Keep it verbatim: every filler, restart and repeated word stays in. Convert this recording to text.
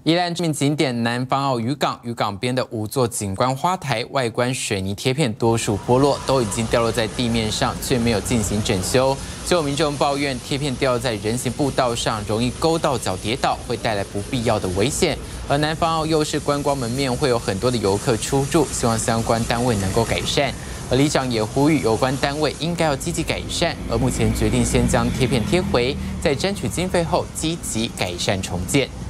宜兰知名景点南方澳渔港，渔港边的五座景观花台外观水泥贴片多数剥落，都已经掉落在地面上，却没有进行整修。就有民众抱怨，贴片掉在人行步道上，容易勾到脚跌倒，会带来不必要的危险。而南方澳又是观光门面，会有很多的游客出入，希望相关单位能够改善。而里长也呼吁有关单位应该要积极改善，而目前决定先将贴片贴回，在争取经费后积极改善重建。